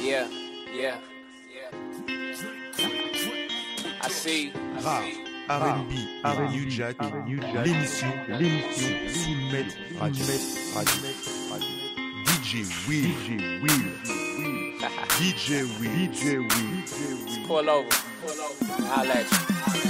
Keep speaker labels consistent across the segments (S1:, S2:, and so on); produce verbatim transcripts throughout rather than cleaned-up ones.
S1: Yeah, yeah, yeah. I see.
S2: Rap, R and B et New Jack, l'émission, l'émission Soulmed Radio, D J Will, D J Will, D J Will.
S1: Pull over, pull over, holla at you.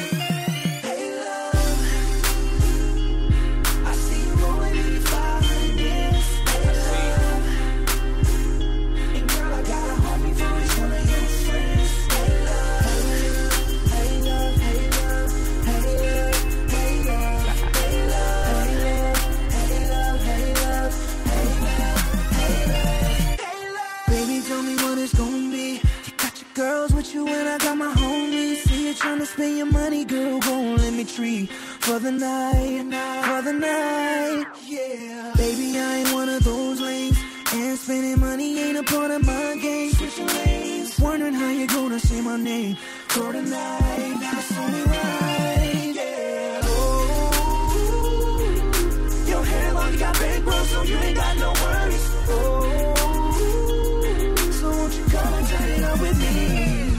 S3: Spend your money, girl, gon' let me treat for the night, for the night, yeah. Baby, I ain't one of those lanes, and spending money ain't a part of my game. Switching lanes, wondering how you gonna say my name for the night. That's only right, yeah. Oh, your hair long, you got bankroll, so you ain't got no worries. Oh, so won't you come and turn it up with me?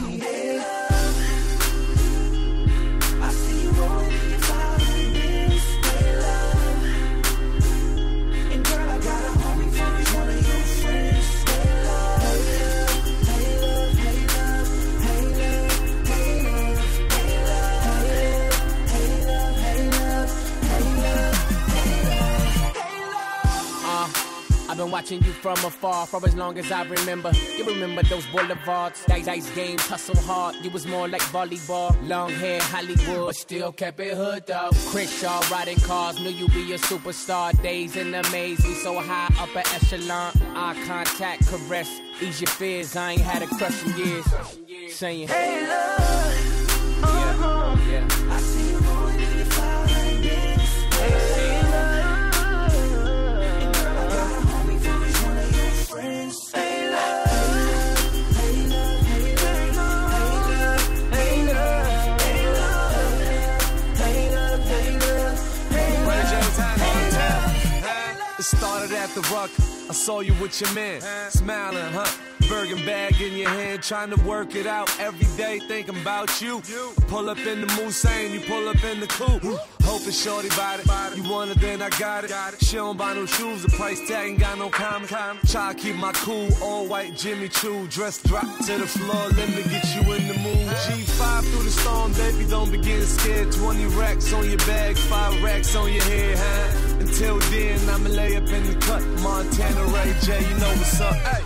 S1: I've been watching you from afar for as long as I remember. You remember those boulevards, dice, dice games, hustle hard. You was more like volleyball, long hair, Hollywood, but still kept it hood though. Crenshaw riding cars, knew you be a superstar. Days in the maze, we so high up at echelon. Eye contact, caress, ease your fears. I ain't had a crush in years. Saying,
S3: hey love, uh-huh.
S1: Yeah, yeah.
S3: I see you rolling in your fine, yes. Hey love. Hey love, hey love, hey love, hey love, hey love, hey love, hey love, hey love.
S4: It started at the Ruck. I saw you with your man, smiling, huh? Bergen bag in your hand, trying to work it out every day, thinking about you. Pull up in the Moussain, you pull up in the coupe. Hoping shorty bought it, you want it, then I got it. She don't buy no shoes, the price tag ain't got no comment. Try to keep my cool, all white Jimmy Choo. Dress drop to the floor, let me get you in the mood. G five through the storm, baby, don't be getting scared. Twenty racks on your bag, five racks on your head, huh? Until then, I'ma lay up in the cut. Montana Ray J, you know what's up, hey.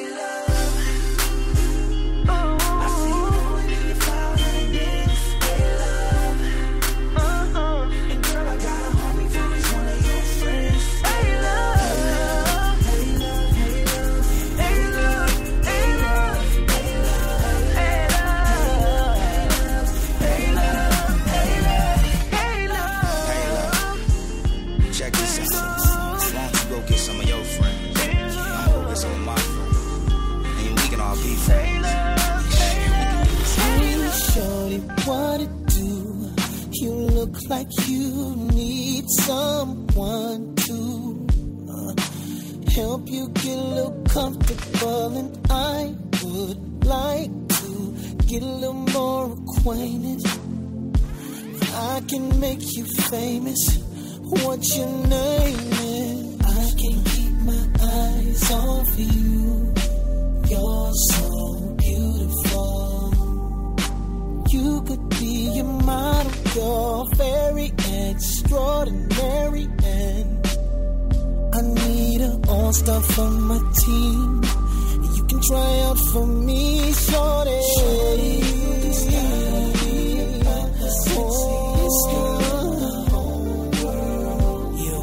S3: What it do? You look like you need someone to uh, help you get a little comfortable, and I would like to get a little more acquainted. I can make you famous. What's your name is? I can't keep my eyes off you. You're so beautiful. You could be a model, you're very extraordinary, and I need an all-star for my team. You can try out for me, shorty. Shorty, you can style me about the sexiest girl in the whole world. You,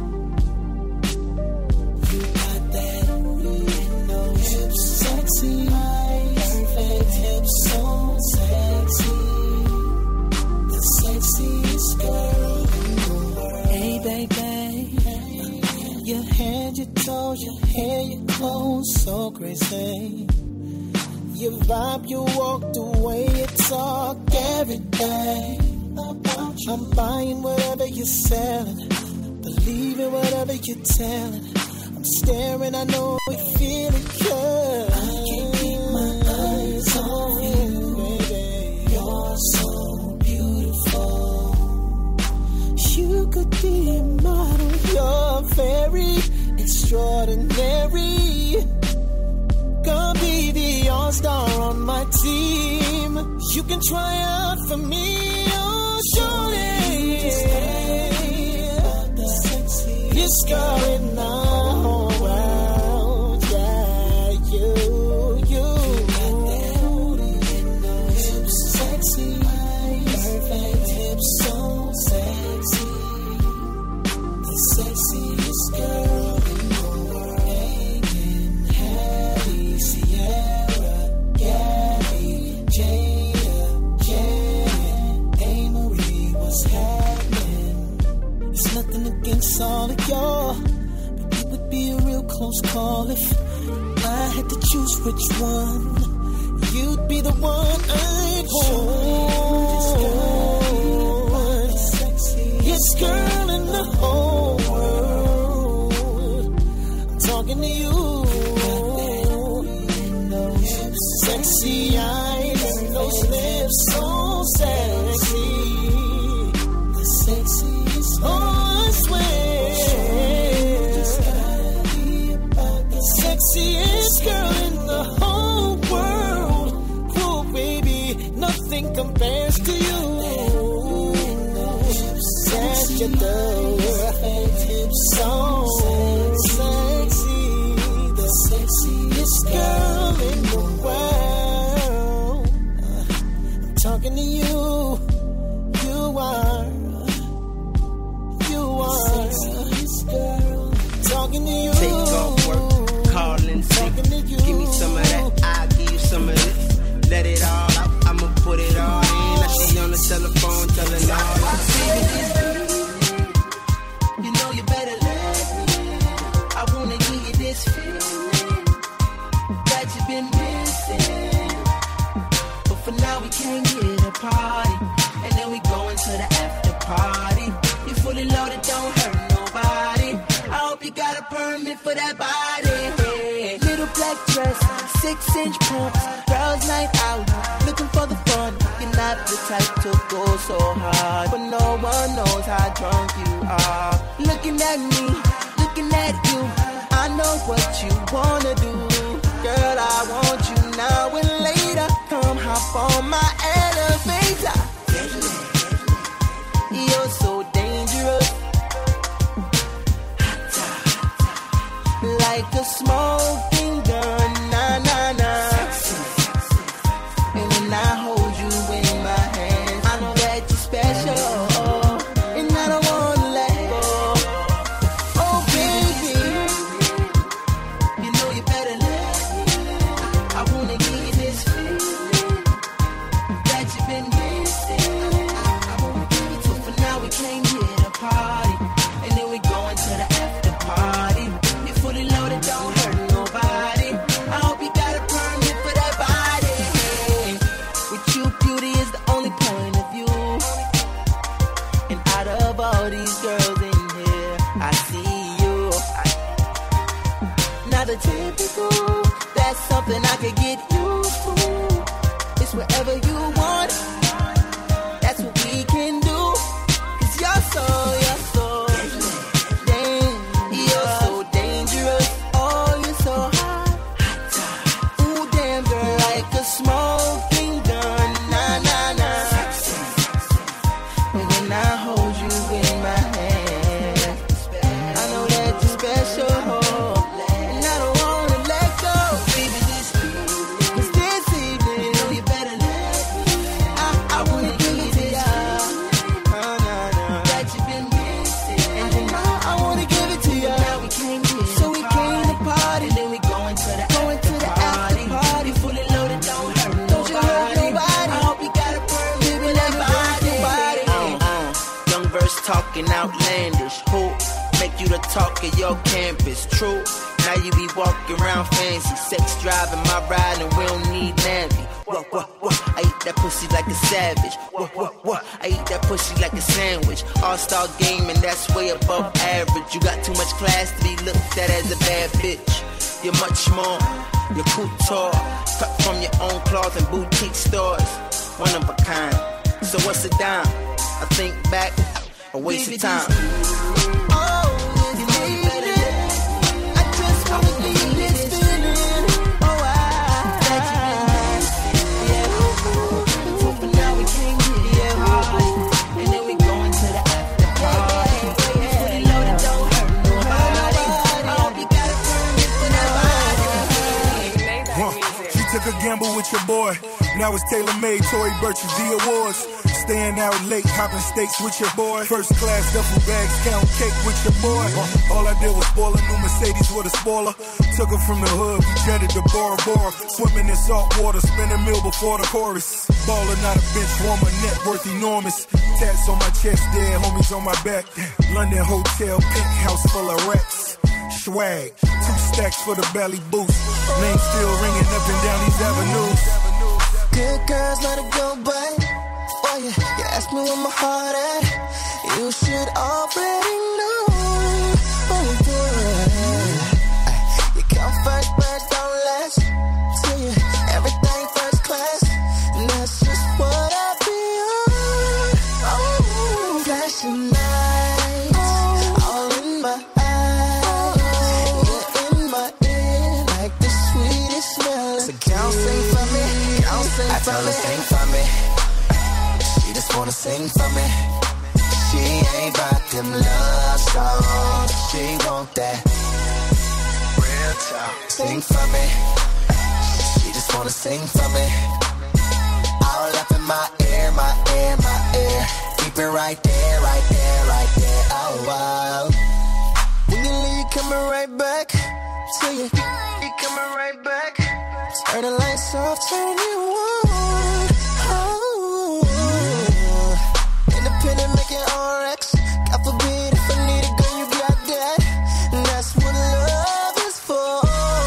S3: you got that, you know, hips sexy, perfect hips, so sexy. Sexiest girl in the world. Hey, baby, your head, your toes, your hair, your clothes, so crazy. You vibe, you walk, the way you talk, every day. I'm buying whatever you're selling, believing whatever you're telling. I'm staring, I know we feel it, girl. I can't keep my extraordinary. Gonna be the all-star on my team. You can try out for me, oh shorty. You're scarring the whole world, yeah, you, you. Hips sexy, perfect hips so sexy. The sexiest girl in the world. Megan, Hattie, Sierra, Gabby, Jada, Janet, Amory, what's happening? It's nothing against all of y'all, but it would be a real close call if I had to choose which one. You'd be the one I'd want. Sexiest girl in the whole world. I'm talking to you. Sexy eyes and those lips, so sexy. The sexiest, oh I swear. The sexiest girl in the whole world. Oh baby, nothing compares to you. Yes, you do. So sexy. The sexiest girl in the world. I'm talking to you. You are. You are. Sexiest girl. Talking to you.
S5: Take off work, call in sick. Give me some of that, I'll give you some of this. Let it all out, I'ma put it all in. I see you on the telephone, telling all that.
S6: You know you better let me. I wanna give you this feeling that you've been missing. But for now we can't get a party, and then we go into the after party. You fully loaded, don't hurt nobody. I hope you got a permit for that body. Little black dress, six inch pumps, girls night out, looking for the fun. You're not the type to go so hard, but no one knows how drunk you are. Looking at me, looking at you, I know what you wanna do. Girl, I want you now and later. Come hop on my elevator. You're so dangerous, like a smoking gun, nah, nah, nah. And when I hold you in my hands, I know that you're special, and I don't wanna let go. Oh baby, you know you better let me. I wanna give you this feeling that you've been missing. I wanna give it to you, for now we can't get a party, and then we go into the after party. You fully loaded, don't hurt nobody. I hope you got a permit for that body. With you, beauty is the only point of view. And out of all these girls in here, I see you. Not the typical, that's something I could get used to. It's wherever you want, that's what we can do. Cause you're so, you're so dang, you're so dangerous. Oh, you're so hot. Ooh, damn girl, like a smoking gun, nah, nah, nah. And when I hold you in my hand, I know that you're special, and I don't wanna let go. Baby, this evening, cause this evening, you know you better let me. I, I wanna give it to ya, oh, nah, nah. That you've been missing, and you know I wanna give it to ya. Now we came here, so we came to party, then we go into the go into the after party. Fully loaded, don't hurt nobody. I hope you got a permit with that body.
S5: Uh, uh, young verse talking outlandish. Who make you the talk of your campus? True. Now you be walking around fancy, sex driving my ride, and we don't need Navy. What, what, what? I eat that pussy like a savage. What, what, what? I eat that pussy like a sandwich. All-star game, and that's way above average. You got too much class to be looked at as a bad bitch. You're much more. You're couture, cut from your own cloth and boutique stores. One of a kind. So what's a dime? I think back, a waste of time.
S3: Oh, you know you better let me. I
S7: took a gamble with your boy. Now it's tailor-made, Tory Burch's the awards. Staying out late, hopping steaks with your boy. First class duffel bags, count cake with your boy. All I did was spoil a new Mercedes with a spoiler. Took her from the hood, we jetted to Bora Bora. Swimming in salt water, spin a meal before the chorus. Baller, not a bench warmer, net worth enormous. Tats on my chest, dead homies on my back. London hotel, pink house full of racks. Swag, two stacks for the belly boost. Name still ringing up and down these avenues.
S3: Good girls, let it go, babe. Oh yeah, you ask me where my heart at. You should already know. Oh yeah, you come first, but don't last. Tell you everything first class, and that's just what I be on. Oh, flashing lights, all in my eyes, you're in my ear like the sweetest smell. So girl, sing for me, girl, sing I for me, sing for me. Just wanna sing for me. She ain't about them love songs. She want that real talk. Sing for me. She just wanna sing for me. All up in my ear, my ear, my ear. Keep it right there, right there, right there. Oh wow. When you leave, you coming right back. So you, you coming right back. Turn the lights off, turn you on. Oh. Independent, making R X. God forbid if I need a gun, you got that. And that's what love is for.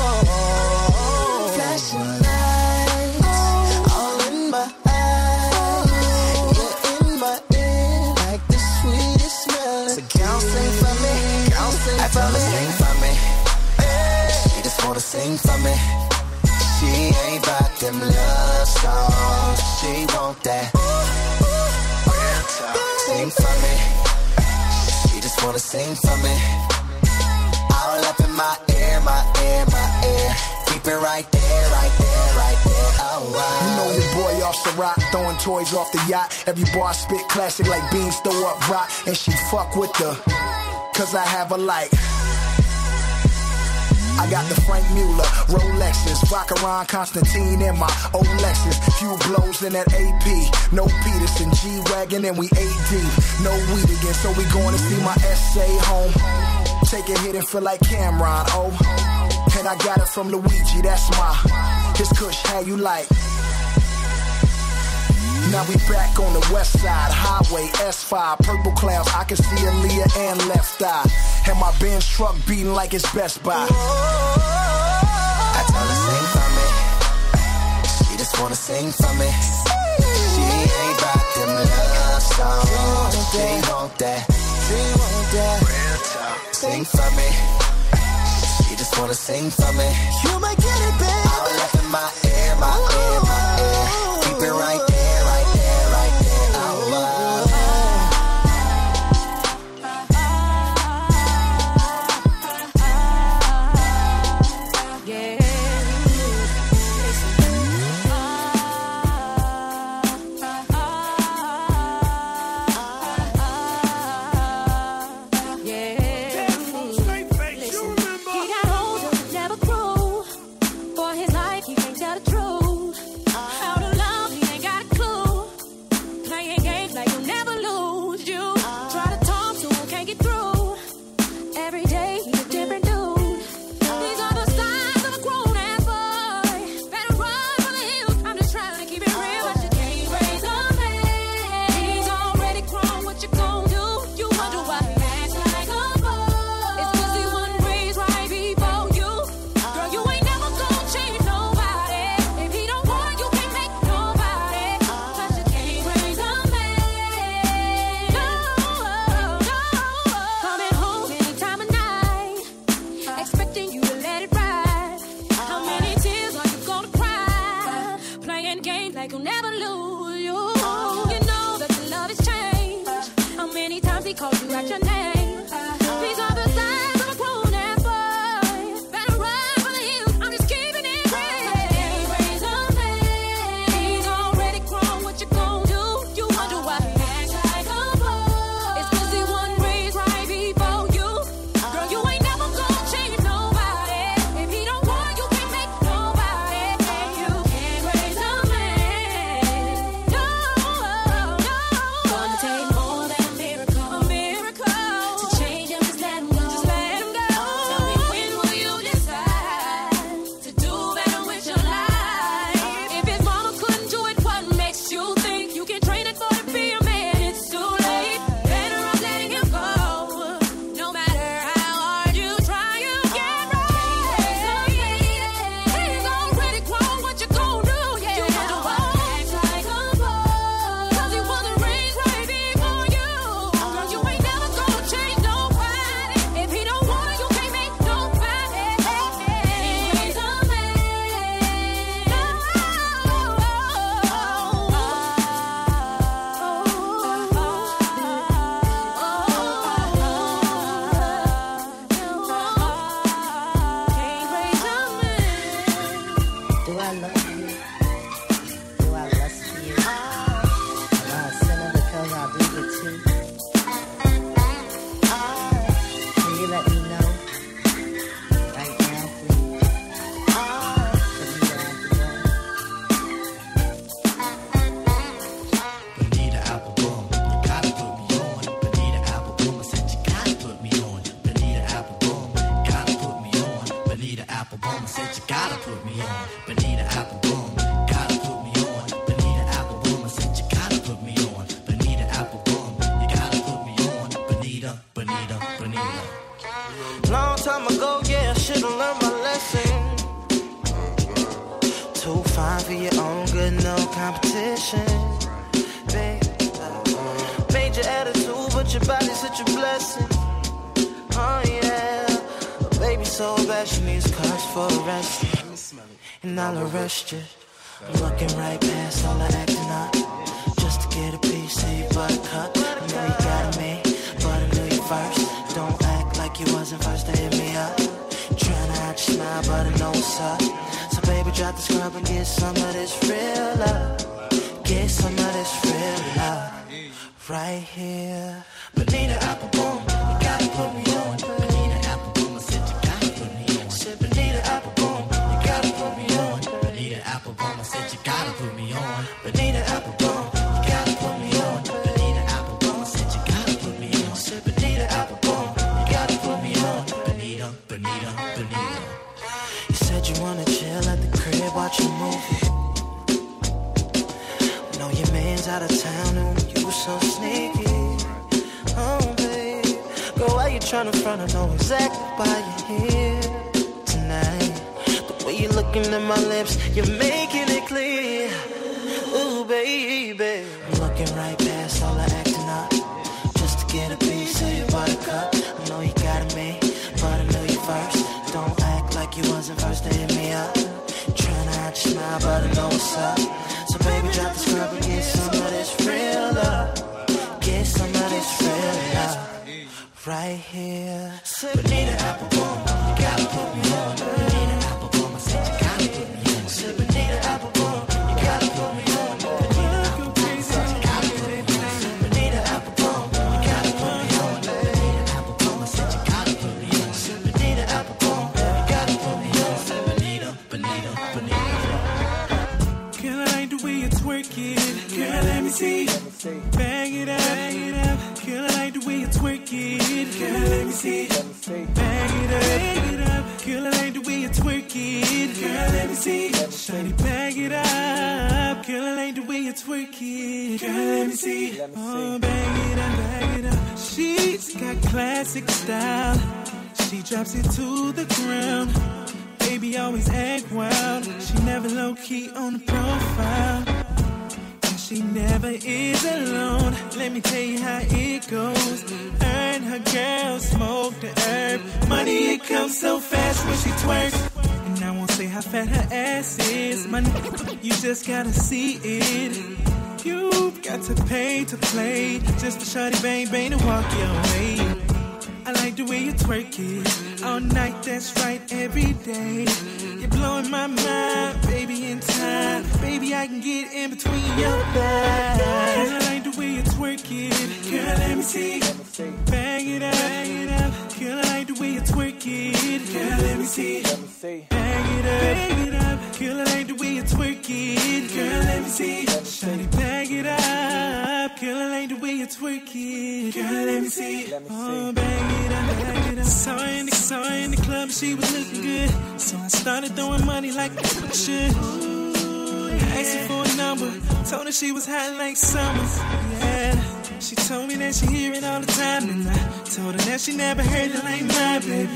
S3: Flashing lights, all in my eyes. You're in my ear like the sweetest smell. So girl, sing for me, girl, sing for me, sing for me. She just wanna sing for me. She ain't about them love songs. She want that. Sing for me. She just wanna sing for me. All up in my ear, my ear, my ear. Keep it right there, right there, right there. Oh wow.
S8: You know your boy off the rock, throwing toys off the yacht. Every bar spit classic like beans throw up rock. And she fuck with the, cause I have a like. I got the Frank Mueller, Rolexes, Vacheron Constantine in my old Lexus. Few blows in that A P, no Peterson, G-Wagon and we eight deep. No weed again, so we going to see my S A home. Take a hit and feel like Cameron, oh. And I got it from Luigi, that's my, his kush, how you like. Now we back on the west side, highway S five, purple clouds, I can see Aaliyah and left eye. And my Benz truck beating like it's Best Buy.
S3: I tell her sing for me. She just wanna sing for me. She ain't about them love songs. She want that. She want that. Real talk. Sing for me. She just wanna sing for me. You might get it, baby. All up in my ear, my ear, my ear. Keep it right there, right there, right there. Oh, wow.
S6: fine for your own good, no competition. Babe, made your attitude, but your body's such a blessing. Oh yeah, baby so bad she needs cars for a rest. And I'll arrest you. I'm looking right past all the acting up, just to get a piece of your buttercup. I know you got me, but I knew you first. Don't act like you wasn't first to hit me up. Tryna hide your smile, but I know what's up. So baby, drop the scrub and get some of this real love. Get some of this real love right here. Bonita Appleboom, you gotta put me on. Bonita Appleboom, I said you gotta put me on. Said Bonita Appleboom, you gotta put me on. Bonita Appleboom, I said you gotta put me on. Bonita Appleboom, you gotta put me on. Bonita Appleboom, I said you gotta put me on. Said Bonita Appleboom, you gotta put me on. Bonita, Bonita, Bonita. You said you wanna chill at the crib, watch a movie. Know your man's out of town and you so sneaky. Oh, babe, girl, why you tryna front? I know exactly why you're here tonight. The way you're looking at my lips, you're making it clear. Ooh, baby, I'm looking right past all the acting up, just to get a piece of your buttercup. I know you got me, but I know you first. Don't act like you wasn't first to hit me up. Tryna hide your smile, but I know what's up. So baby, drop the scrub and get some of this real love. Get some of this real love right here. Bonita Appleboom, you gotta put me on. Bonita Appleboom, I said you gotta put me on. Said Bonita Appleboom, you gotta put me on. Bonita Appleboom, I said you gotta put me on. Bonita Appleboom, you gotta put me on. Bonita Appleboom, I said you gotta put me on. Bonita Appleboom, you gotta put me on. Bonita, Bonita, Bonita.
S9: Girl, I like the way you twerk it. Girl, let me see. Bang it up, bang it up. Girl, I like the way you twerk it. Girl, let me see. Bang it up, bang it up. Girl, I like the way you twerk it. Girl, let me see. Shawty, bang it up. Girl, I like the way you twerk it. Girl, let me see. Oh, bang it up, bang it up. She's got classic style. She drops it to the ground. Baby always act wild. She never low key on the profile. And she never is alone. Let me tell you how it goes. Her and her girl smoke the herb. Money, it comes so fast when she twerks. And I won't say how fat her ass is. Money, you just gotta see it. You've got to pay to play. Just for shawty bang bang to walk your way. I like the way you twerk it. All night, that's right, every day. You're blowing my mind, baby, in time. Baby, I can get in between your thighs. Girl, I like the way you twerk it. Girl, let me see. Bang it up, bang it up. Girl, I like the way you twerk it. Girl, let me see. Bang it up, bang it up. Girl, I like the way you twerk it. Girl, let me see. Shawty, bang it up. Girl, I like the way you twerk it. Girl, let me see. Oh, bang it up, bang it up. Saw her in the, saw her in the club, she was looking good. So I started throwing money like I should. Asked her for a number, told her she was hot like summer. Yeah, she told me that she hear it all the time, and I told her that she never heard it like mine, baby.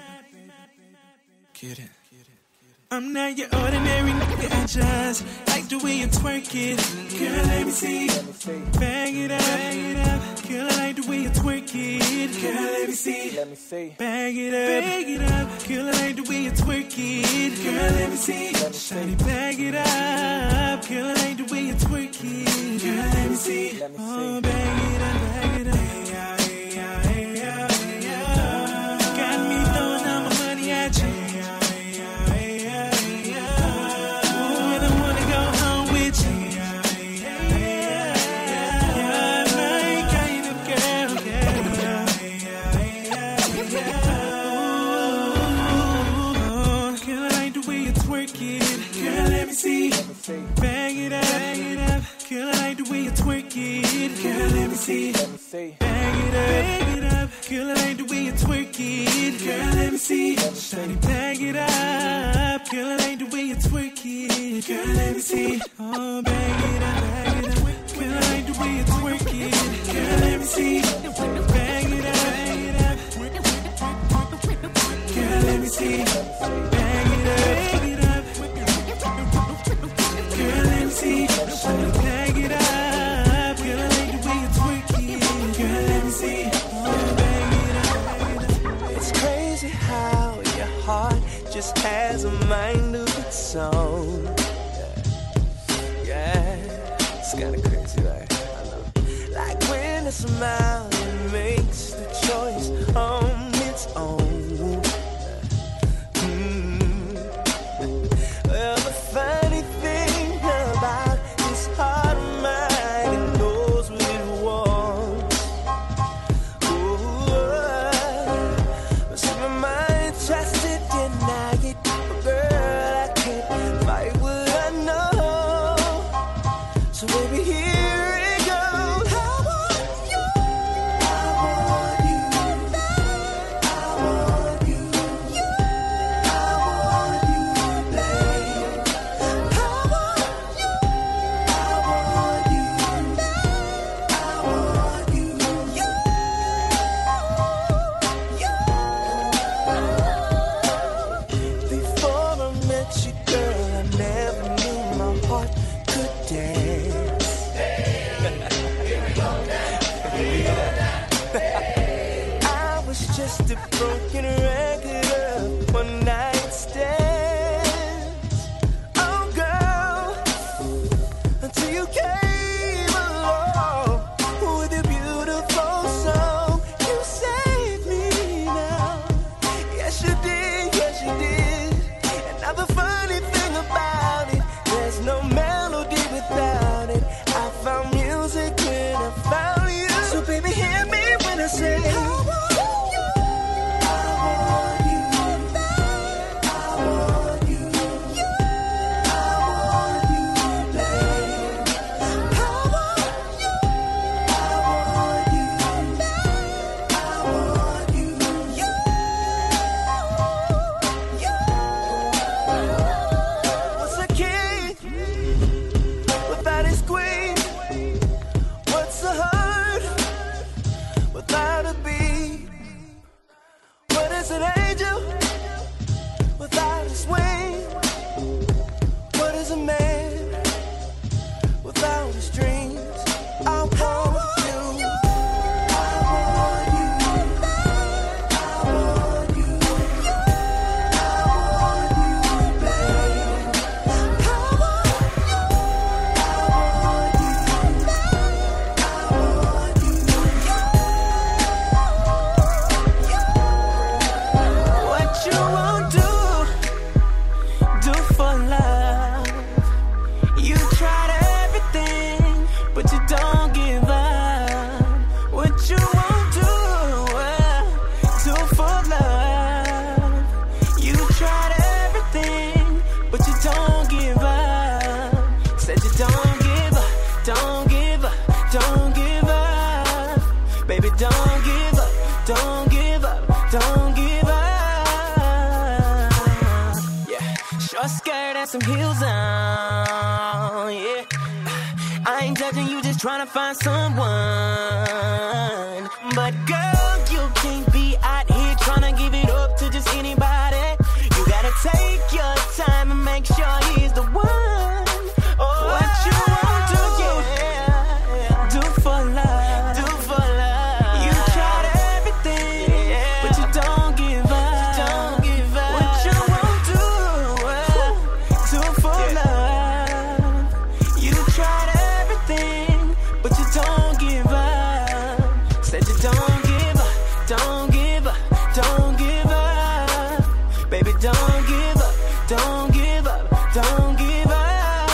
S9: Get it? I'm not your ordinary nigga, I just like the way you twerk it. Girl, let me see. Bang it up, bang it up. Girl, I like the way you twerk it. Girl, let me see. Bang it up, bang it up. Girl, I like the way you twerk it. Girl, let me see. Shawty, bang it up. Girl, I like the way you twerk it. Girl, let me see. Oh, bang it up, bang it up. Hey, yeah, hey, yeah, hey, yeah, hey, yeah. Got me throwing all my money at you. Bang it up, bang it up. Girl, I like the way you twerk it. Girl, let me see. Bang it up, bang it up. Girl, I like the way you twerk it. Girl, let me see. Shawty, bang it up. Girl, I like the way you twerk it. Girl, let me see. Oh, bang it up, bang it up. Girl, I like the way you twerk it. Girl, let me see. Bang it up, bang it up. Girl, let me see. Bang it up, bang it up.
S10: song. Yeah, yeah. It's kinda crazy, right? I know. Like when a smile makes the choice on its own. Mm. Well, the funny thing about this heart of mine, it knows what it wants. Ooh, but see, my mind tries to deny it. But girl, I can't fight what I know. So baby, here it goes. I want you. I want you. I want you. You. I want you, babe. I want you. I want you. I want you. You. You. Before I met you, girl, I never knew my heart could dance. I was just a broken record of one night stands. Oh, girl, until you came along with a beautiful song, you saved me now. Yes, you did, yes, you did. And now the funny thing about it, there's no melody without it. I found music when I found you. So baby, hear me when I say I want you. I want you. I want you. You. I want you, babe. I want you. I want you. I want you. You. You. What's a king without his queen? What's a heart without a beat? What is an angel without his wing? What is a man without his dreams? I want you. I want you. I want you. I want you, babe. I want you. I want you. I want you. What you won't do, do for love. You tried everything, but you don't give up. What you won't do, uh, do for love. You tried everything, but you don't give up. Said you don't give up, don't give up, don't give up. Baby, don't give up, don't give up, don't give up. Yeah, short skirt and some heels on, yeah. I ain't judging you, just trying to find someone. But girl, you can't be out here trying to give it up to just anybody. You gotta take your time and make sure he's the one. Oh, what you want to do, yeah, do for love, do for love. You tried everything, but you don't give up, don't give up. What you want to do, do for love. You tried everything, but you don't give up. Said you don't give up, don't give up, don't give up. Baby, don't give up, don't give up, don't give up.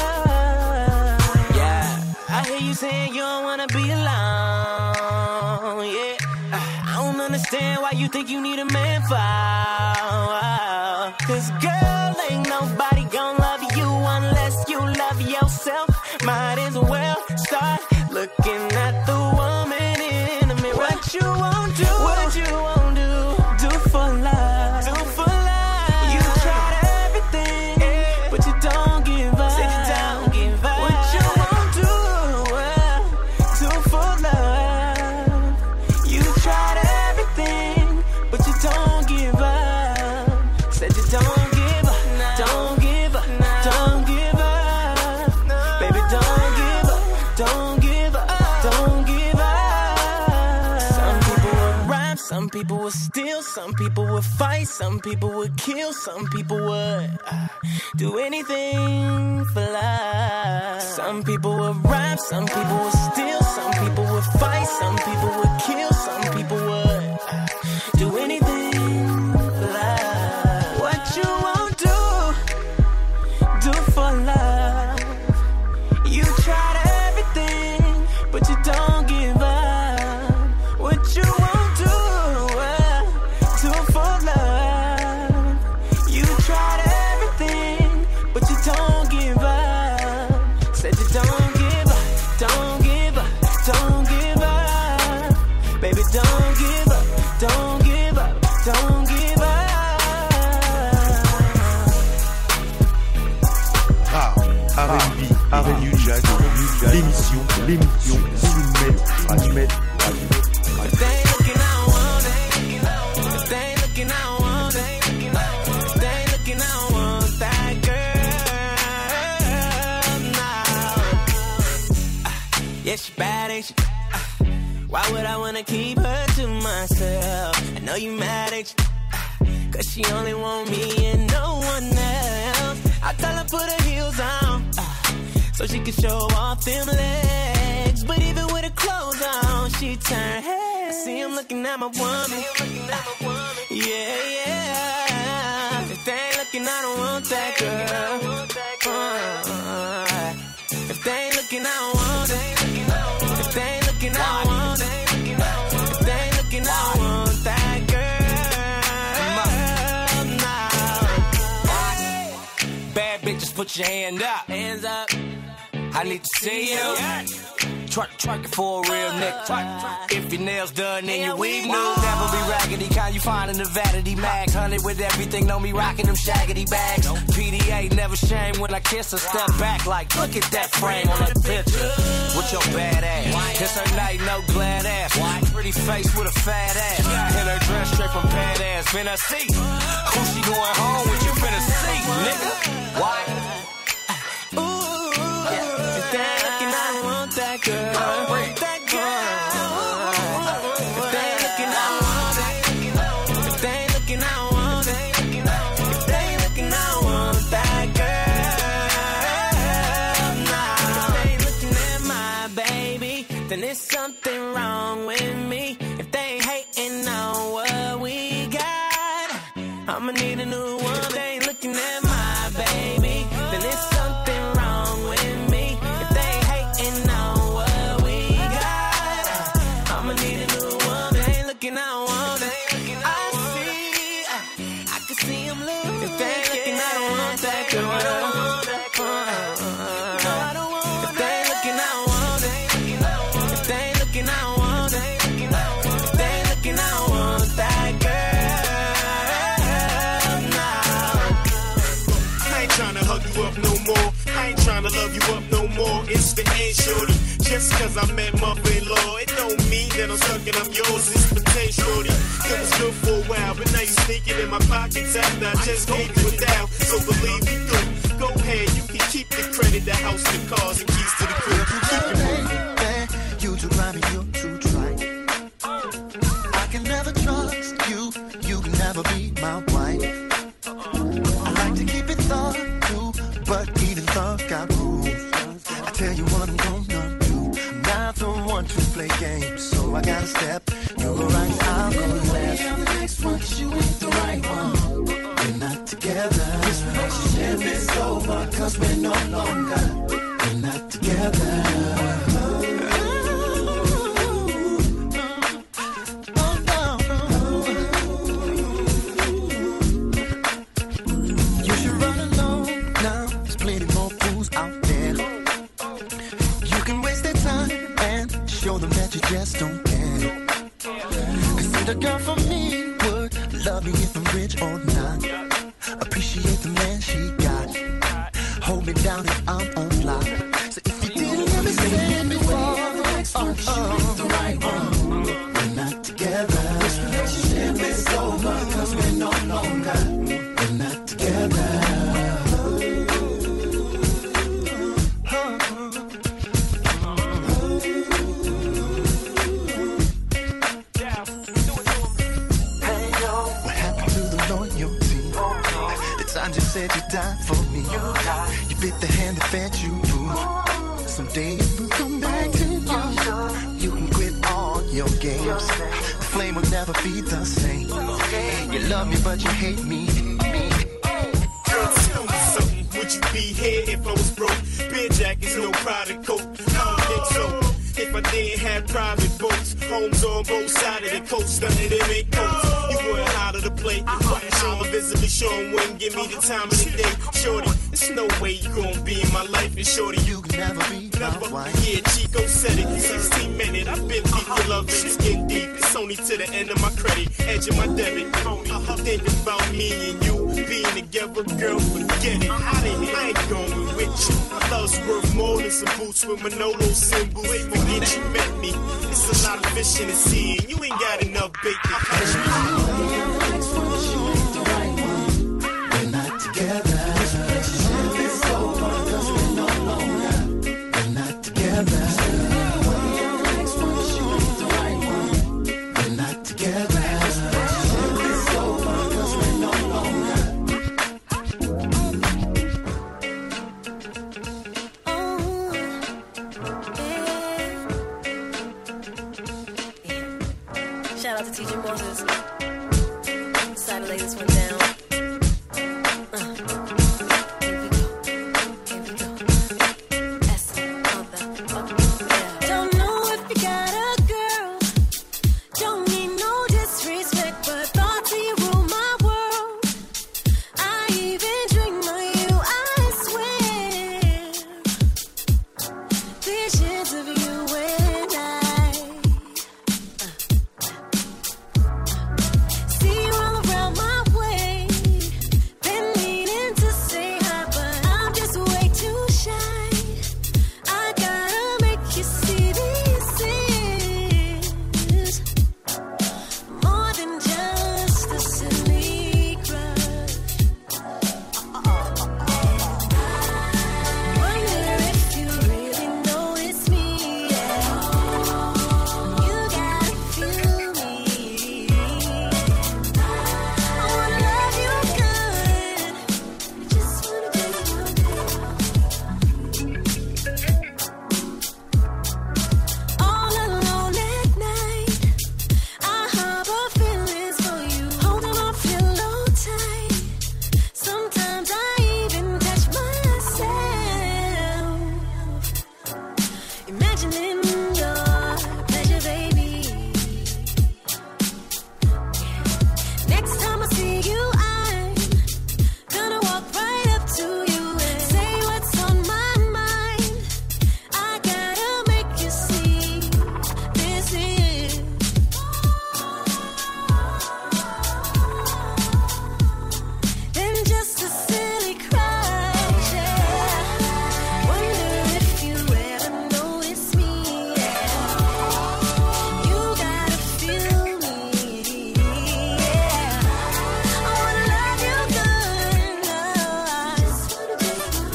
S10: Yeah, I hear you saying you don't wanna be alone. Yeah, I don't understand why you think you need a man for. Cause girl, ain't nobody gonna love you unless you love yourself. Might as well start looking at the woman in the mirror. What you won't do, what you won't do, do for love, do for love. You tried everything, but you don't give up. Said you don't give up. What you won't do, uh, do for love. You tried everything, but you don't give up. Said you don't give up, don't give up, don't give up. people would steal, some people would fight, some people would kill, some people would uh, do anything for love. Some people would rap, some people would steal, some people would fight, some people would kill, some people would uh, do anything for love. What you won't do, do for love. You tried everything, but you don't give up. What you won't do, uh, do for love. You tried everything, but you don't give up. Said you don't give up, don't give up, don't give up. Baby, don't give up, don't give up, don't give up.
S2: Ah, R and B, R and B, Jazz, l'émission, l'émission, Soulmel, Radmel, Radmel.
S10: If they ain't looking, I don't want it. If they ain't looking, I don't want it. If they ain't looking, I don't want that girl. No. Uh, yeah, she bad, ain't she? Uh, why would I wanna keep her to myself? I know you mad, ain't you? Uh, Cause she only want me and no one else. I tell her put her heels on, uh, so she can show off them legs. But even with her clothes on, she turn head. I see him looking at my woman. Yeah, yeah. If they ain't looking, I don't want that girl. Uh, if they ain't looking, I don't want it. If they ain't looking, I don't want it. If they ain't looking, I don't want that girl. No. Bad bitches, put your hand up. Hands up. I need to see you. Twerk, twerk it for a real nigga. If your nails done, then your weave new. Never be raggedy, kind you find in the vanity mags. Hundred with everything, know me rocking them shaggedy bags. P D A never shame when I kiss her. Step back like, look at that frame on that picture. With your bad ass. Kiss her night, no glad ass. Pretty face with a fat ass. In her dress straight from pad ass. Finna see who she going home with. You finna see, nigga. Why? That girl, that girl. If they ain't looking, I want it. If they ain't looking, I want it. If they ain't looking, I want that girl. Nah, if they ain't looking at my baby, then there's something wrong with me. If they ain't hating on what we got, I'ma need a new one. If they ain't looking at my baby, then there's something wrong with me. If they ain't hating on I want it. I see, I can see him look. If they ain't looking, I don't want that girl. No, I don't want it. If they ain't looking, I don't want it. If they ain't looking, I don't want it. If they ain't looking, I don't want that girl. No.
S11: I ain't tryna hug you up no more. I ain't tryna love you up no more. It's the end, shorty. Just cause I met mother-in-law, it don't mean that I'm stuck and I'm yours. It's potential, shorty. It was good for a while, but now you sneaking in my pockets after I just gave you a down. So believe me, good. Go ahead, you can keep the credit, the house, the cars, and keys to the crib. Keep it moving.
S12: You too grimy, you too dry. I can never trust you. You can never be my wife. I like to keep it thought through, but even thought got rules. I tell you what I'm gonna do. Not the one to play games, so I gotta step. You go right, I'll go left. I'm the next one, you ain't the right one. We're not together. This relationship is over, cause we're no longer. We're not together. You should run alone now. There's plenty more fools out there. You can waste their time and show them that you just don't care. Cause the girl for me would love me if I'm rich or not. Appreciate the man she got. Hold me down if I'm on fly. So if you didn't understand before, oh, oh, the right one. We're not together. This relationship is over, cause we're no longer. We're not together. you got. You bit the hand that fed you. Someday it will come back to you. You can quit all your games. The flame will never be the same. You love me, but you hate me.
S11: Girl, tell me something. Would you be here if I was broke? Beer jackets, no product coat. I don't think so. If I didn't have private boats, homes on both sides of the coast, under them eight coats. You weren't hot of the plate, wasn't showing visibly showing wouldn't give me the time of the day. Shorty, there's no way you gon' be in my life, and shorty, you can never be never. Yeah, Chico said it, sixteen minutes, I've been deep in love and it's getting deep. It's only to the end of my credit, edge of my debit. I think about me and you being together, girl, forget it. I didn't, I ain't going with you. Love's worth more than some boots with Manolo symbols. Forget you met me. It's a lot of fish in the sea, and you ain't got enough bait to catch me.
S12: We're not together. It's over, 'cause we're no longer. We're not together. We're not together. It's over, 'cause we're no longer.
S13: Shout out to T J Moses. Decided to lay this one down. Uh. Here we go. Here we go. S motherfucker. Yeah. Don't know if you got a girl. Don't need no disrespect, but thoughts of you rule my world. I even dream of you, I swear. Visions of you and I. See you all around my way. Been meaning to say hi, but I'm just way too shy. I gotta make you see this is more than just a silly crush. Wonder if you really notice me. Yeah. You gotta feel me. I wanna love you good. Just wanna be your all alone at night. I harbor feelings for you, holding my pillow tight. Sometimes I even touch myself, imagining your pleasure, baby. Next time I see you, I'm gonna walk right up to you and say what's on my mind. I gotta make you see this is than just a silly crush. Yeah. Wonder if you ever notice me. Yeah. You gotta feel me. Yeah. I wanna love you good. Just wanna be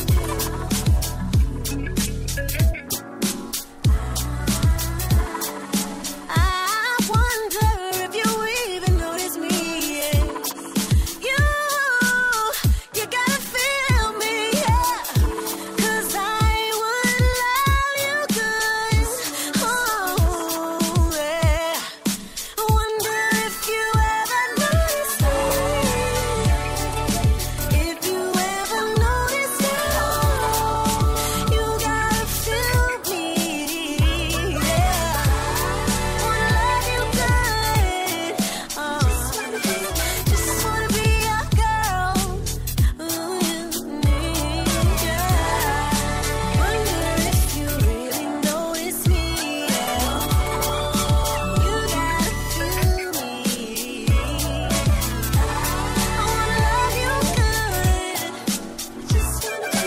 S13: I wonder if you even notice me. Yeah. You, you gotta feel me, yeah. 'Cause I would love you good. Oh, yeah. I wonder if you ever notice me. If you ever notice me, you gotta feel me, yeah. Wanna love you good. Oh, just wanna be your girl. Ooh, yeah. Wonder if you really notice me. Yeah. You gotta feel me. I wanna love you good. Just wanna be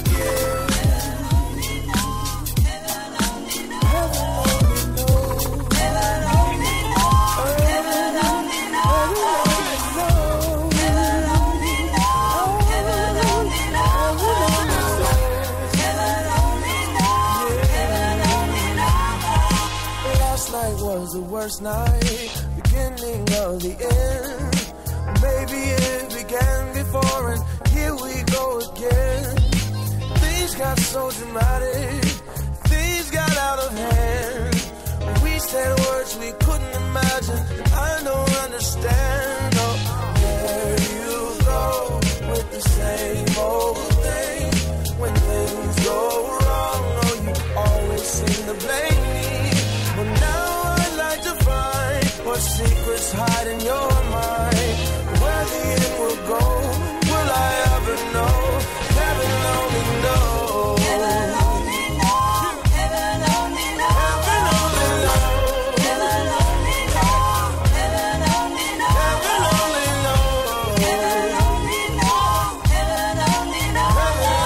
S14: Last night was the worst night, beginning of the end. Baby, it began before and here we go again. Things got so dramatic, things got out of hand. We said words we couldn't imagine, and I don't understand. Oh, there you go with the same old thing. When things go wrong, oh, you always seem to blame me. But now I'd like to find what secrets hide in your mind. Where the end will go, will I ever know? Heaven only knows. Heaven only knows. Heaven only knows. Heaven only knows. Heaven only knows. Heaven only knows. Heaven only knows. Heaven only knows. Heaven only knows.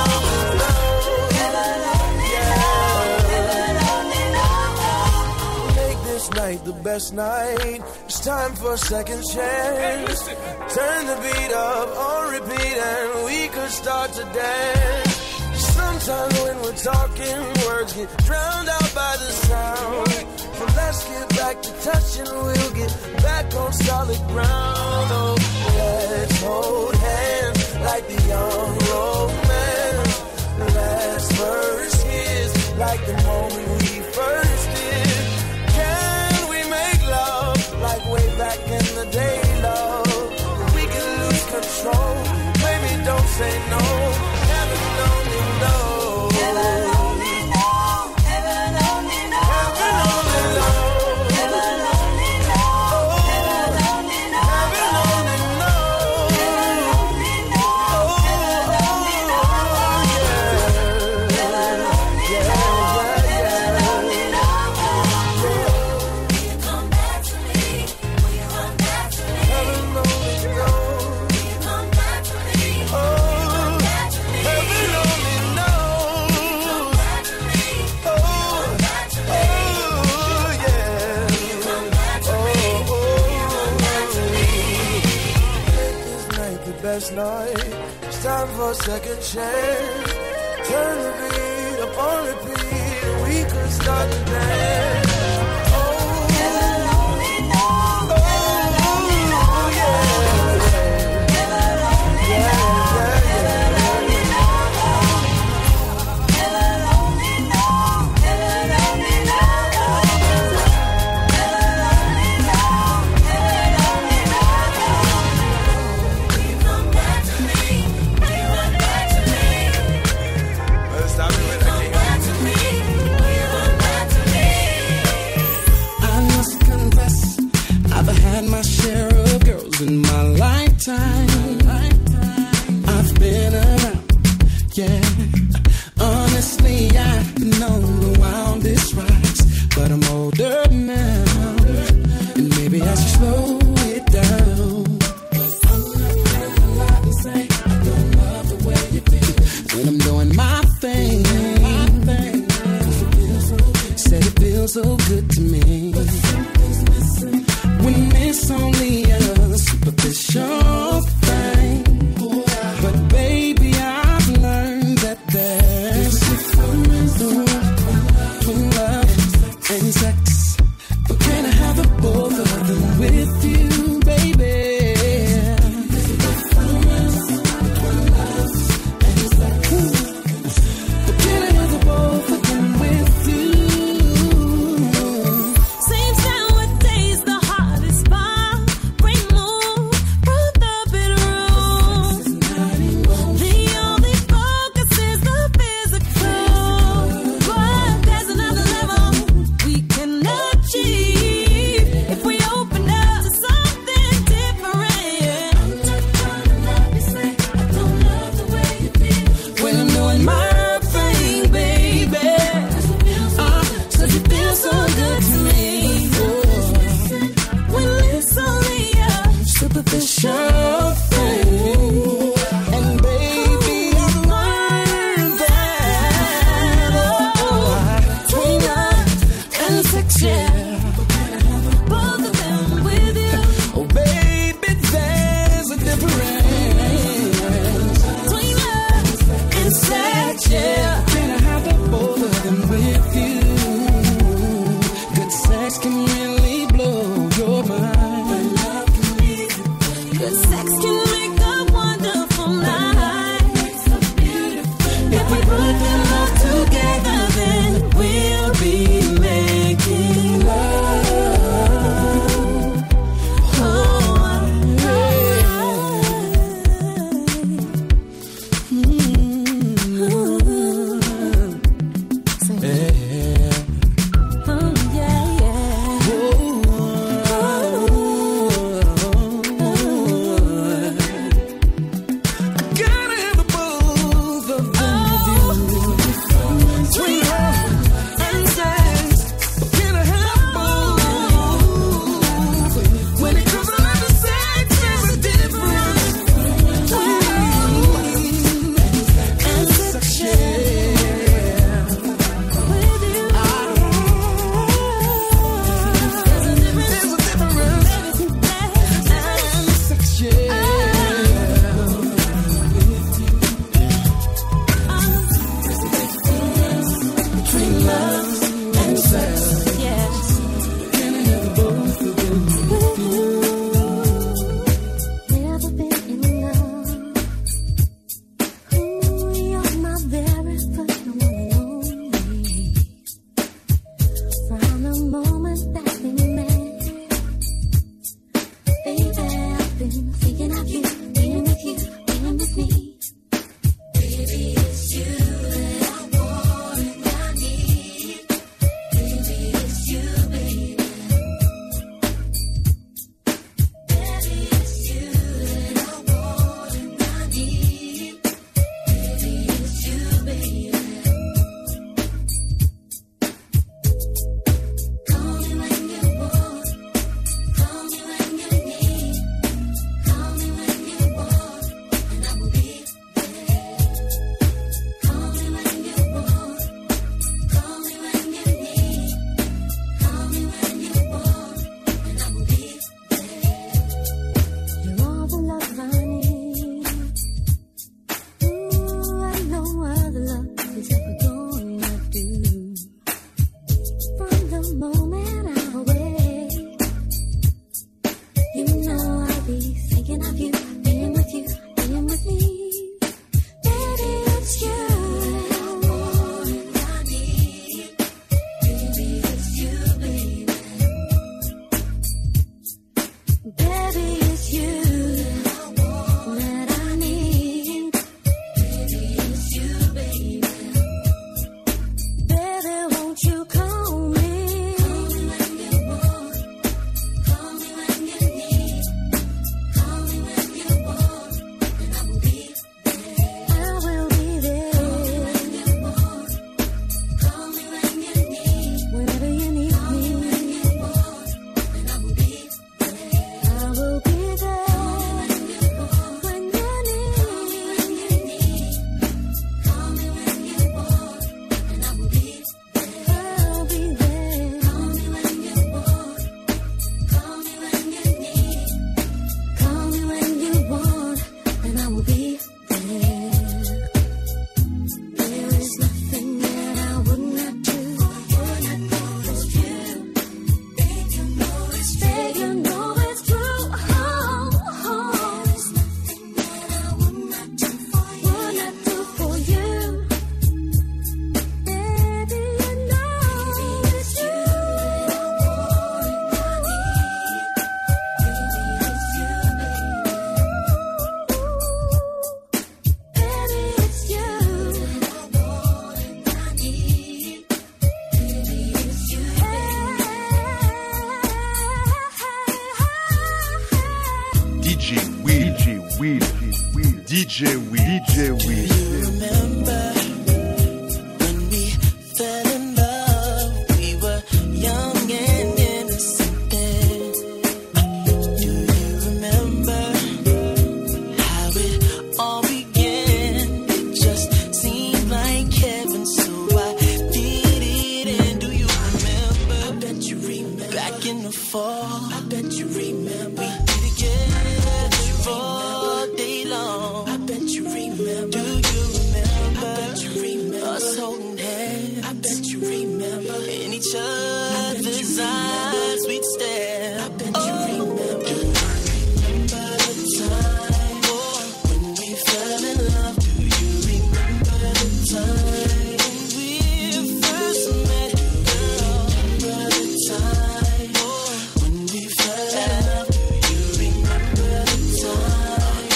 S14: Heaven only knows. Make this night the best night. It's time for a second chance. Turn the beat up on repeat and we could start to dance. Sometimes when we're talking, words get drowned out by the sound. So let's get back to touching, we'll get back on solid ground. Oh, let's hold hands like the young romance. Last first kiss like the moment we first did. Can we make love like way back in the day, love? We can lose control, baby, don't say no. Heaven only knows. Heaven only knows. Heaven only knows. Heaven only knows. Heaven only knows. Heaven only knows. Heaven only knows. Heaven only knows. Heaven only knows. Heaven only knows. Heaven only knows. Will you come back to me? Will you come back to me? Heaven only knows. Will you come back to me? Oh, heaven only knows. Oh, oh, yeah. Oh, make this night the best night. It's time for a second chance. Turn the beat up on repeat, and we could start to dance. Oh, heaven only knows. Oh, yeah. Heaven only knows. Heaven only knows. Heaven only knows. Heaven only knows. Heaven only knows. Heaven only knows. Will you come back to me? Will you come back to me? Stop it with that. Come back to me. Will you come back to me?
S9: I must confess, I've had my share of girls in my lifetime. I've been around, yeah. Honestly, I've known the wildest rides, but I'm older now, and maybe I should slow it down. 'Cause I'm not gonna lie and say I don't love the way you feel when I'm doing my thing. Said it feels so good to me. When it's only a superficial thing, but baby, I've learned that there's a difference between love and sex. But can I have the both of them with you, baby? There's a difference between love and sex. But can I have the both of them with you?
S15: Seems nowadays the heart is far. Bring
S2: J Will, D J Will.
S3: Do you remember when we fell in love? We were young and innocent then. Do you remember how it all began? It just seemed like heaven, so I did it. And do you remember? I bet you remember. Back in the fall, I bet you remember. We did it together all day long. I bet you remember. Do you remember? I bet you remember. Us holding hands. I bet you remember. In each other's eyes we'd stare. I bet you remember. Do you remember the time when we fell in love? Do you remember the time when we first met? Girl, remember the time when we fell in love? Do you remember the time?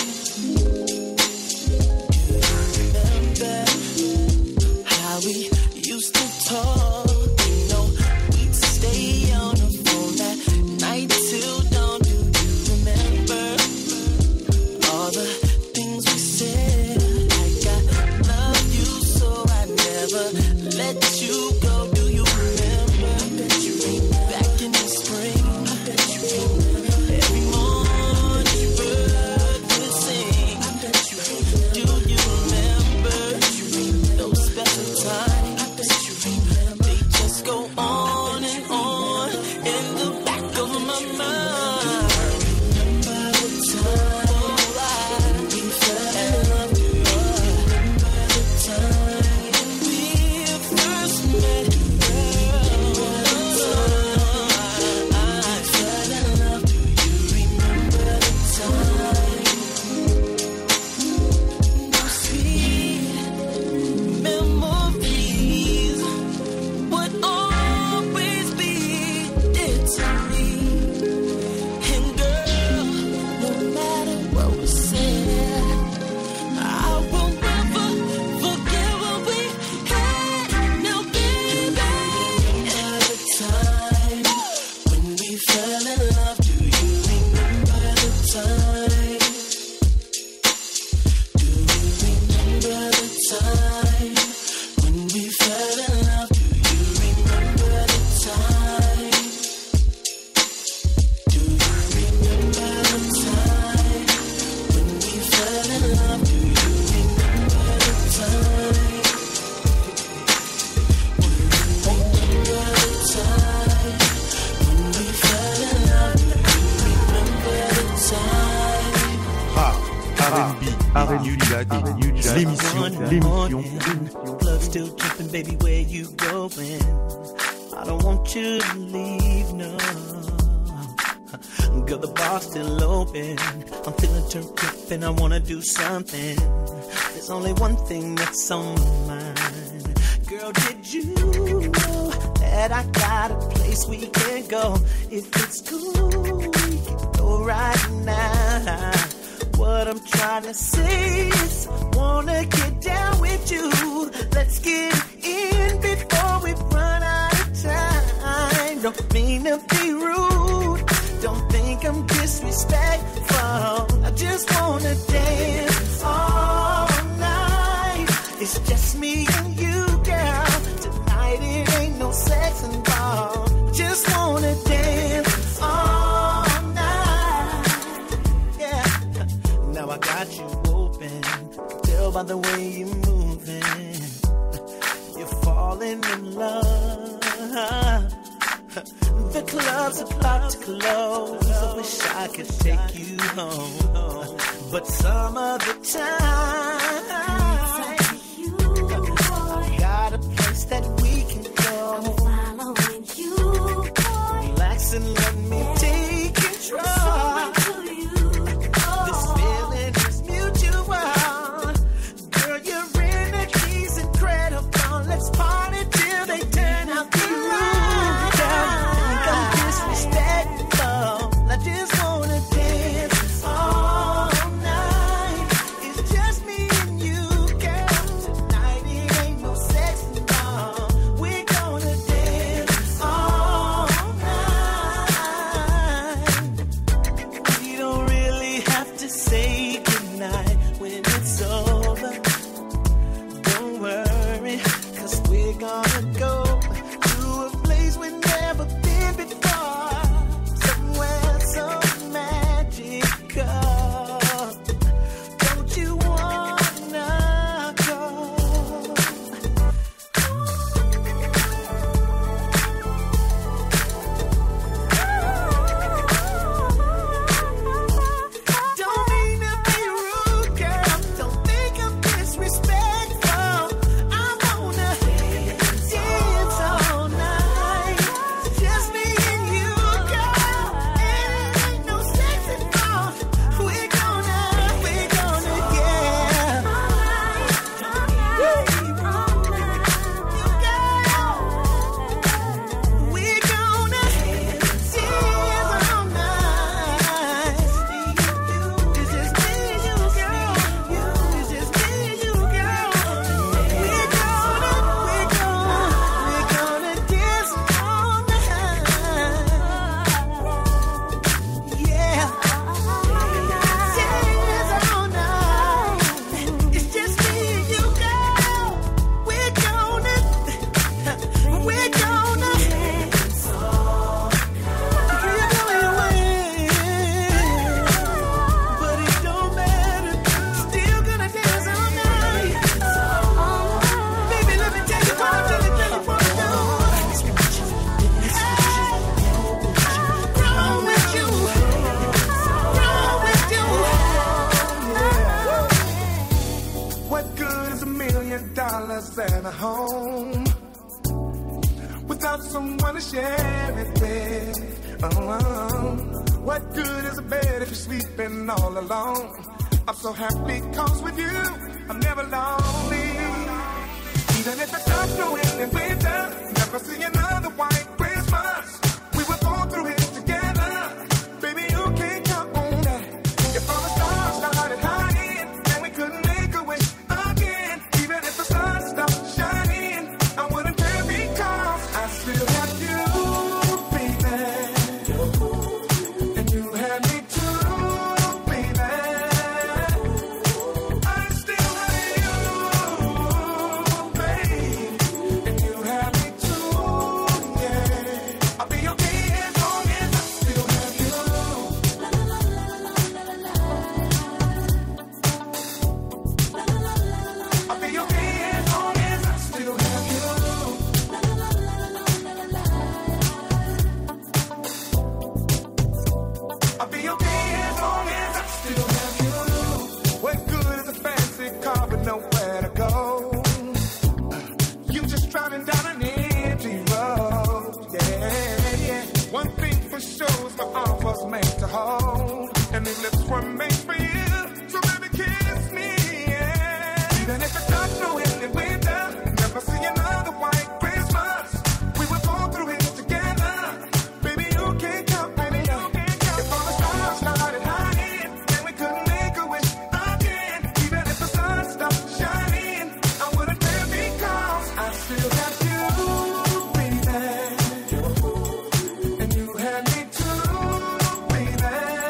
S3: How we used to talk, you know, we'd stay on the phone at night till dawn. Do you remember all the things we said? Like I love you, so I never let you go. Do you remember? I bet you remember. Back in the spring, I bet you remember. Every morning you bird would sing. I bet you remember. Do you remember those special times? I bet you remember. They just go on and on in the back of my mind. Remember the time we fell in love? Do you remember the time we first met? Girl, I fell in love. Do you remember the time? Those sweet memories would always be dear to me. And girl, no matter what was said, I will never forget what we had. Now, baby, at the time when we fell in love, do you remember the time? Do you remember the time when we fell in love? Do you remember the time? Do you remember the time when we fell in love? Do you remember the time? Do you remember the time when we fell in love? Do you remember the time?
S2: Rap, R and B, R and B, l'émission, l'émission.
S15: Blood still dripping, baby, where you going? I don't want you to leave, no. Girl, the bar's still open. I'm feeling turned up and I wanna do something. There's only one thing that's on my mind. Girl, did you know that I got a place we can go? If it's cool, we can go right now. What I'm trying to say is, wanna get down with you. Let's get in before we run out of time. Don't mean to be rude, don't think I'm disrespectful. I just wanna dance all night. It's just me and you, girl. Tonight it ain't no sex involved. Just wanna dance all night. Yeah. Now I got you open. Tell by the way you're moving, you're falling in love. The club's about to close. I wish I could take you home, but some other time got a place that we can go. Relax and let me take control. This feeling is mutual. Girl, your energy's incredible. Let's party till they turn out the room. I just wanna dance all night. It's just
S16: dollars and a home without someone to share it with. Oh, what good is a bed if you're sleeping all alone? I'm so happy cause with you, I'm never lonely. Even if it stops snowing in winter, never see another white Christmas. We will go through it together. Baby, you can't count on that. If all the stars started hiding, then we couldn't make a wish again. Even if the sun stopped shining, I wouldn't care because I still have you, baby. And you have me too, baby. I still have you, babe. And you have me too, yeah. I'll be okay as long as I still have you. I'll be okay as long as I still have you. I'll be okay as long as I still have you. What good is a fancy car with nowhere to go? You just driving down an empty road, yeah, yeah. One thing for sure is my arms was made to hold, and these lips were made for you. So baby, kiss me, yeah. Even if it does snow in the winter, never see another white Christmas. We will go through it together. Baby, you can't count, baby, you can't count. If all the stars started hiding, then we couldn't make a wish again. Even if the sun stopped shining, I wouldn't care because I still have you, baby. And you have me too, baby.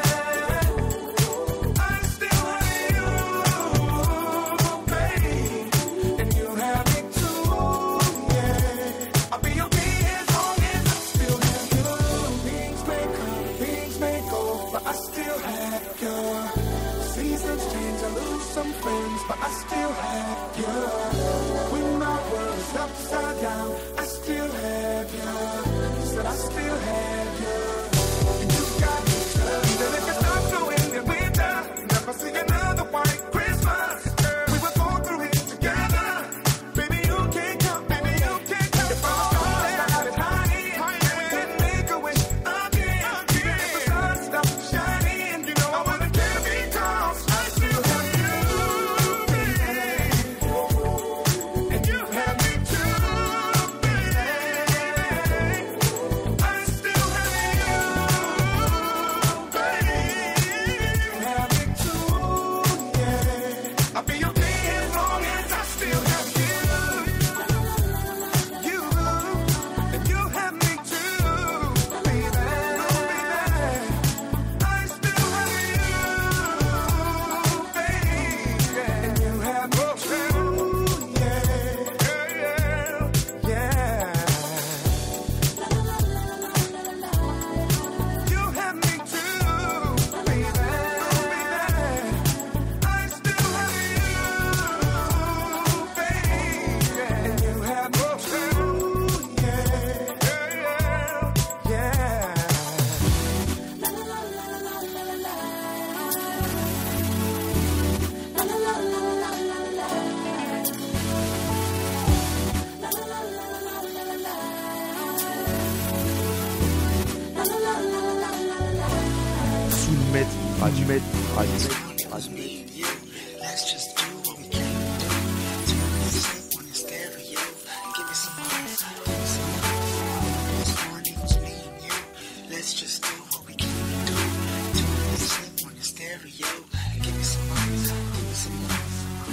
S16: I still have you, babe. And you have me too, yeah. I'll be okay as long as I still have you. Things may come, things may go, but I still have you. Seasons change, I lose some friends, but I still have you. When my world is upside down, I still have you. Said I still have you. And you got me too. Even if it's not snowing in winter, never see another white Christmas. We will go through it together. Baby, you can't count, baby, you can't count. If all the stars started hiding, then we couldn't make a wish again. Even if the sun stopped shining, you know I wouldn't care because I still have you, baby. And you have me too, baby. I still have you, baby. You have me too, yeah. I'll be okay as long as I still have you. You, and you have me too, baby. I still have you, baby. And you have me too, yeah, yeah, yeah. You have me too, baby. I still have you, baby. And you have me too, yeah, yeah,
S2: Soulmate, Radiomet, Radiomet, Radiomet.
S12: Let's just do what we can do. Turn this up on your stereo. Give me some more, give me some more. It's morning, it's me and you. Let's just do what we can do. Turn this up on your stereo. Give me some more, give me some more.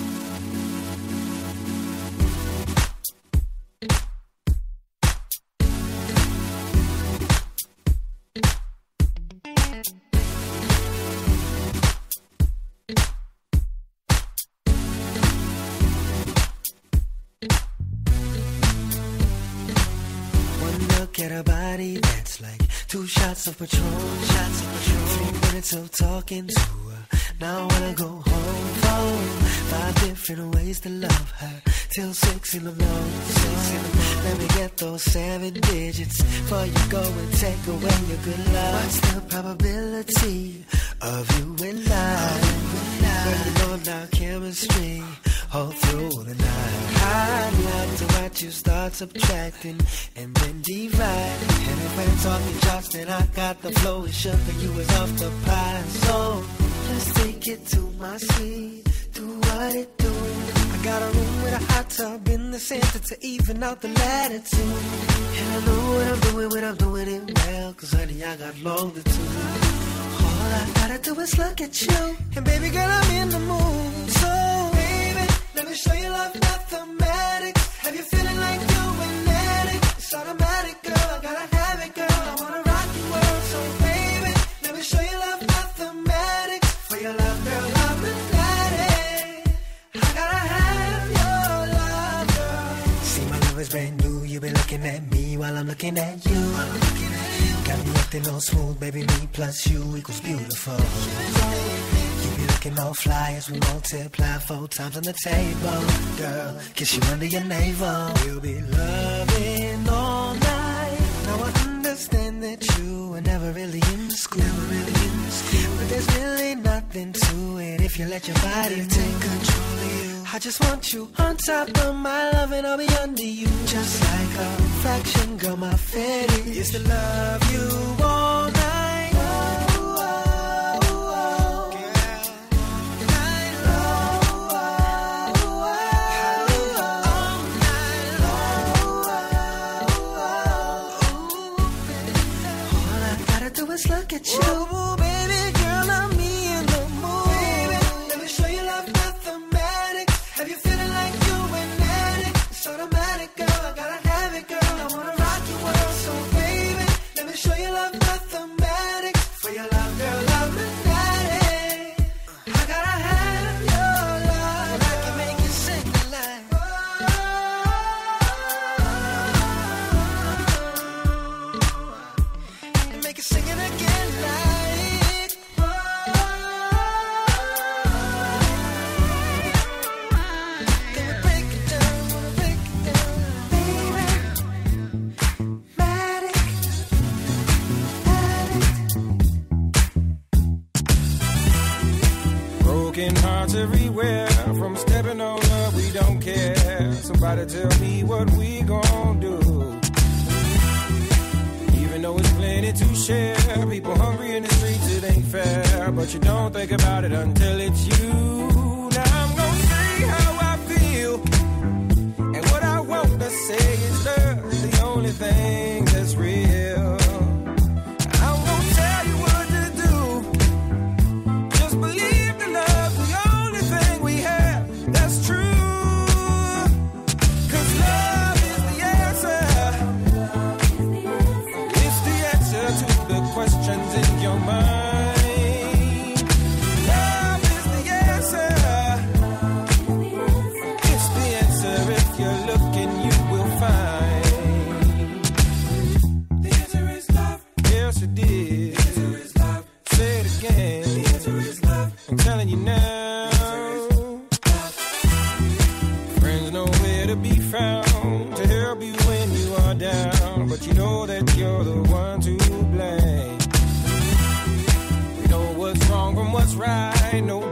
S15: One look at her body, that's like two shots of Patron. Shots of Patron. Three minutes of talking to her. Now I wanna go home. Phone. Five different ways to love her. Till six in the morning. Six in the morning. Let me get those seven digits before you go and take away your good luck. What's the probability of you and I? Burning on our chemistry.
S12: all through the night. I'd like to watch you start subtracting and then divide. And if we're talking chops, then I got the flow. It's sugar, you was off the pie. So let's take it to my suite. Do what it do. I got a room with a hot tub in the center to even out the latitude. And I know what I'm doing when I'm doing it well, cause honey, I got longitude. All I gotta do is look at you, and baby girl, I'm in the mood. So baby, let me show you love mathematics. Have you feeling like you an addict? It's automatic, girl, I gotta have it, girl. I wanna rock your world. So baby, let me show you love mathematics. For your love, girl, I'm an addict. I gotta have your love, girl. See, my love is brand new. You been looking at me while I'm looking at you. Got me acting all smooth, baby, me plus you equals beautiful. You be looking all fly as we multiply four times on the table. Girl, kiss you under your navel. We'll be loving all night. Now I understand that you were never really in the school. Never really in the school. But there's really nothing to it if you let your body take control of you. I just want you on top of my love and I'll be under you. Just like a fraction, girl, my fetish is to love you all night. Oh, oh, oh, girl. Night long. Oh, oh, oh, all night long. Oh, oh, all I gotta do is look at you. Oh, baby girl, I'm me in the mood. Baby, let me show you love mathematics. Have you feeling like you an addict? It's automatic, girl, I gotta have it, girl. I wanna rock your world, so baby, let me show you love mathematics. For your love, girl, I'm an addict. I gotta have your love, and I can make you sing the line. And make you sing it again like, then we break it down, wanna break it down, baby. Matic,
S17: Broken hearts everywhere, from stepping on up, we don't care. Somebody tell me what we gon' do. Even though it's plenty to share, people hungry in the streets, it ain't fair. But you don't think about it until it's you. Now I'm gonna say how I feel, and what I want to say is love's the only thing that's real. I'm gonna tell you what to do. Just believe the love's the only thing we have that's true. 'Cause love is the answer. It's the answer to the questions in your mind. Love is the answer. It's the answer. If you're looking, you will find. The answer is love. Yes, it did. The answer is love. Say it again. The answer is love. I'm telling you now. Friends nowhere to be found to help you when you are down, but you know that you're the one to blame. We know what's wrong from what's right. No